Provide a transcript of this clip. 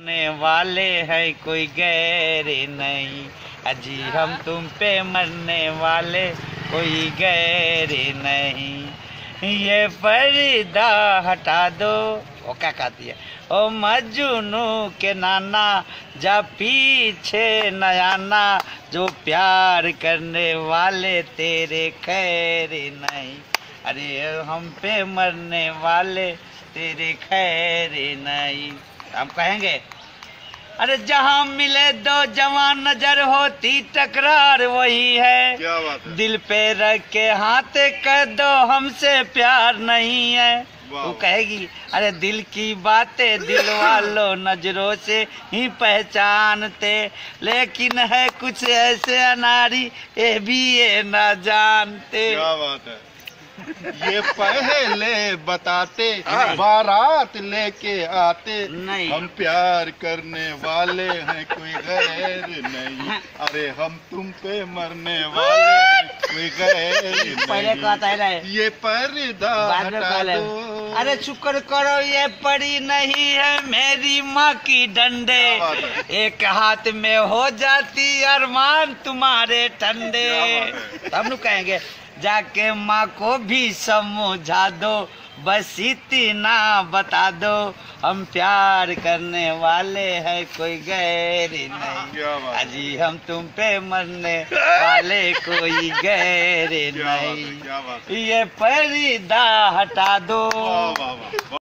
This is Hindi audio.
मरने वाले हैं कोई गैर नहीं, अजी हम तुम पे मरने वाले कोई गैर नहीं। ये पर्दा हटा दो, वो क्या कहती है, ओ मजनू के नाना जा पीछे न आना, जो प्यार करने वाले तेरे खैर नहीं। अरे हम पे मरने वाले तेरे खैर नहीं। हम कहेंगे अरे जहाँ मिले दो जवान नजर होती टकरार वही है, क्या बात है? दिल पे रख के हाथ कर दो हमसे प्यार नहीं है। वो कहेगी अरे दिल की बातें दिल वालों नजरों से ही पहचानते, लेकिन है कुछ ऐसे अनारी ये भी ये ना जानते। क्या बात है? ये पहले बताते बारात लेके आते, नहीं। हम प्यार करने वाले हैं कोई गैर नहीं, अरे हम तुम पे मरने वाले हैं कोई गैर पहले नहीं। कहता है ये पर्दा हटा दो। अरे शुक्र करो ये पड़ी नहीं है मेरी माँ की डंडे, एक हाथ में हो जाती अरमान तुम्हारे ठंडे। तब नु कहेंगे जाके माँ को भी समझा दो, बस इतना बता दो हम प्यार करने वाले हैं कोई गैर नहीं, अजी हम तुम पे मरने वाले कोई गैर नहीं। ये पर्दा हटा दो।